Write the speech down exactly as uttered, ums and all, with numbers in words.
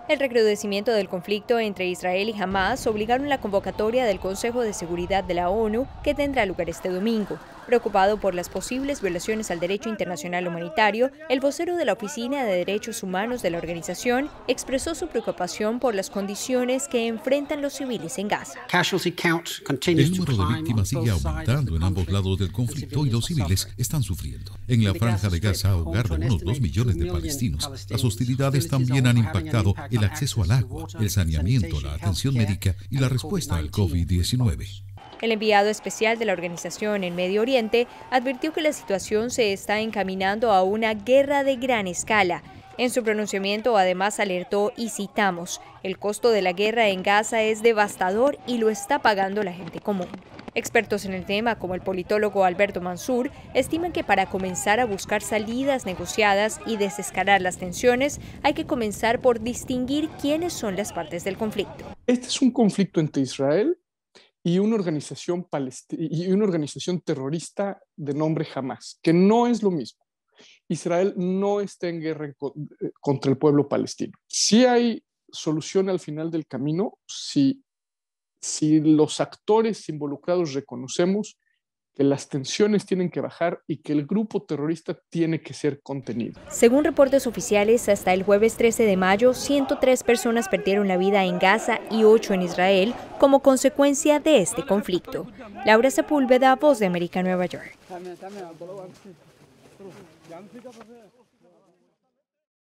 El recrudecimiento del conflicto entre Israel y Hamás obligaron la convocatoria del Consejo de Seguridad de la ONU, que tendrá lugar este domingo. Preocupado por las posibles violaciones al derecho internacional humanitario, el vocero de la Oficina de Derechos Humanos de la organización expresó su preocupación por las condiciones que enfrentan los civiles en Gaza. El número de víctimas sigue aumentando en ambos lados del conflicto y los civiles están sufriendo. En la franja de Gaza, hogar de unos dos millones de palestinos, las hostilidades también han impactado el acceso al agua, el saneamiento, la atención médica y la respuesta al COVID diecinueve. El enviado especial de la organización en Medio Oriente advirtió que la situación se está encaminando a una guerra de gran escala. En su pronunciamiento además alertó, y citamos, el costo de la guerra en Gaza es devastador y lo está pagando la gente común. Expertos en el tema, como el politólogo Alberto Mansur, estiman que para comenzar a buscar salidas negociadas y desescalar las tensiones, hay que comenzar por distinguir quiénes son las partes del conflicto. Este es un conflicto entre Israel y una organización palestina y una organización terrorista de nombre Hamás, que no es lo mismo. Israel no está en guerra contra el pueblo palestino. Sí hay solución al final del camino si, si los actores involucrados reconocemos que las tensiones tienen que bajar y que el grupo terrorista tiene que ser contenido. Según reportes oficiales, hasta el jueves trece de mayo, ciento tres personas perdieron la vida en Gaza y ocho en Israel como consecuencia de este conflicto. Laura Sepúlveda, Voz de América, Nueva York.